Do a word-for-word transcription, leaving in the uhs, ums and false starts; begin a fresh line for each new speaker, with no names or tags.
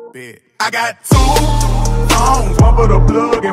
Bet. I got two phones, one for the plug